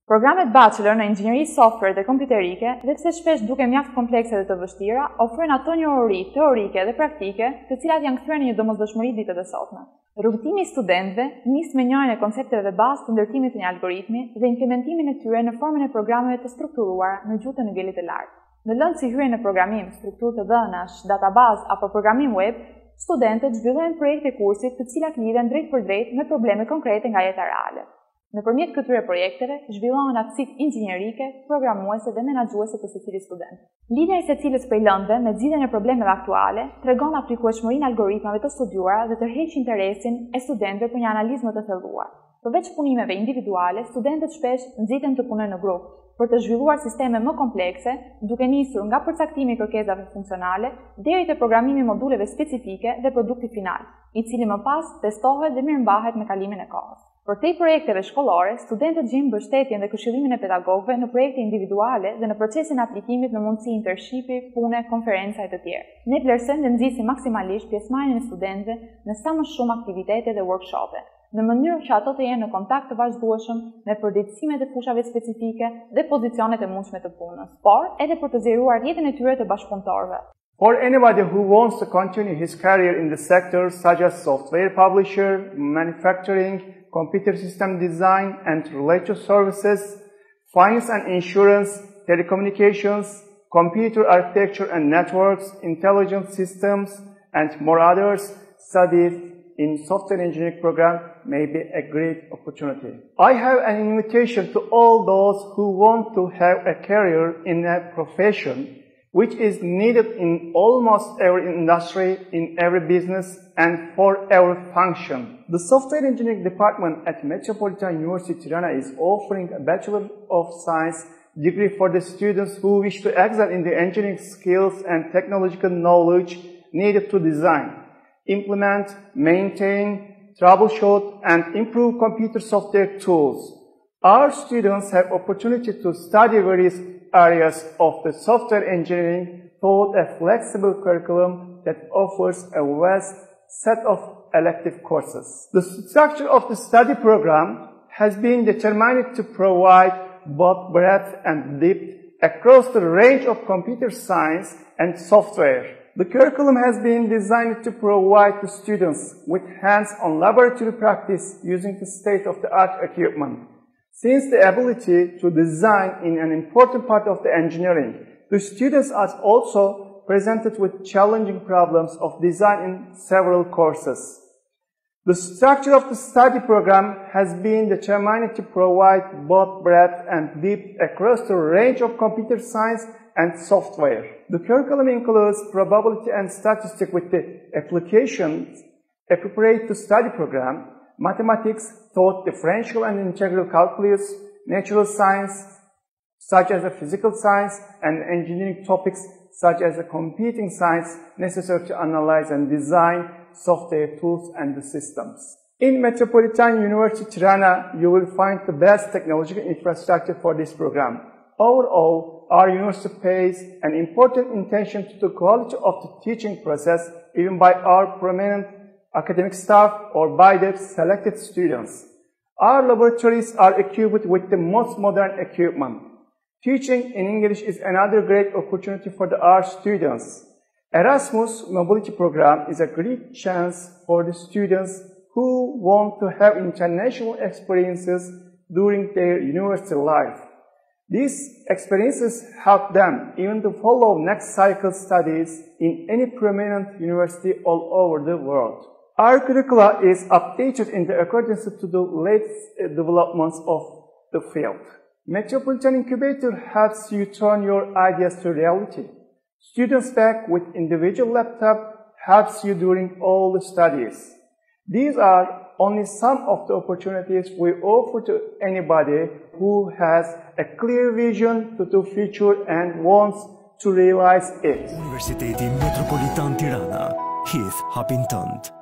Programet bachelor në inxhinieri software dhe kompjuterike, dhe pse shpesh duken mjaft komplekse dhe të vështira, ofrojnë ato njohuri teorike dhe praktike, të cilat janë kthyer në një domosdoshmëri ditët e sotme. Rrugëtimi i studentëve nis me njohjen e koncepteve bazë të ndërtimit të një algoritmi dhe implementimin e tyre në formën e programeve të strukturuara në gjuhë të nivelit të lartë. Në lëndë si hyrje në programim, strukturë të dhënash, databazë apo programim web, studentët zhvillojnë projekte kursit të cilat lidhen drejt për drejt me probleme konkrete nga jeta reale. Nëpërmjet këtyre projekteve, zhvillohen aftësitë inxhinierike, programuese dhe menaxhuese të secilit student. Lidhja e secilës prej lëndëve me zgjidhjen e problemeve aktuale tregon aplikueshmërinë e algoritmave të studiuara dhe tërheq interesin e studentëve për një analizë më të thelluar. Përveç punimeve individuale, studentët shpesh nxiten të punojnë në grup për të zhvilluar sisteme më komplekse, duke nisur nga përcaktimi i kërkesave funksionale deri te programimi i moduleve specifike dhe produkti final, i cili më pas testohet dhe mirëmbahet me kalimin e kohës. Për te projekteve shkollore, studentët gjejnë mbështetjen dhe këshillimin e pedagogëve në projekte individuale dhe në procesin e aplikimit në mundësi internshipi, pune, konferenca e të tjerë. Ne vlerësojmë dhe nxisim maksimalisht pjesëmarrjen e studentëve në sa më shumë aktivitete dhe workshope, në mënyrë që ato të jenë në kontakt të vazhdueshëm me përditësimet e fushave specifike dhe pozicionet e mundshme të punës, por edhe për të zgjeruar jetën e tyre të bashkëpunëtorëve. For anybody who wants to continue his career in the sectors such as software publisher, manufacturing, computer system design and related services, finance and insurance, telecommunications, computer architecture and networks, intelligent systems, and more others, studies in software engineering program may be a great opportunity. I have an invitation to all those who want to have a career in a profession which is needed in almost every industry, in every business, and for every function. The Software Engineering Department at Metropolitan University Tirana is offering a Bachelor of Science degree for the students who wish to excel in the engineering skills and technological knowledge needed to design, implement, maintain, troubleshoot, and improve computer software tools. Our students have opportunity to study various areas of the software engineering through a flexible curriculum that offers a vast set of elective courses. The structure of the study program has been determined to provide both breadth and depth across the range of computer science and software. The curriculum has been designed to provide the students with hands-on laboratory practice using the state-of-the-art equipment. Since the ability to design is an important part of the engineering, the students are also presented with challenging problems of design in several courses. The structure of the study program has been determined to provide both breadth and depth across the range of computer science and software. The curriculum includes probability and statistics with the applications appropriate to study program, mathematics, thought, differential and integral calculus, natural science, such as the physical science, and engineering topics, such as the computing science, necessary to analyze and design software tools and the systems. In Metropolitan University Tirana, you will find the best technological infrastructure for this program. Overall, our university pays an important attention to the quality of the teaching process, even by our prominent academic staff or by the selected students. Our laboratories are equipped with the most modern equipment. Teaching in English is another great opportunity for our students. Erasmus Mobility Program is a great chance for the students who want to have international experiences during their university life. These experiences help them even to follow next cycle studies in any prominent university all over the world. Our curricula is updated in accordance to the latest developments of the field. Metropolitan Incubator helps you turn your ideas to reality. Students Stack with individual laptop helps you during all the studies. These are only some of the opportunities we offer to anybody who has a clear vision to the future and wants to realize it. Universiteti Metropolitan Tirana, Heath Hapintënd.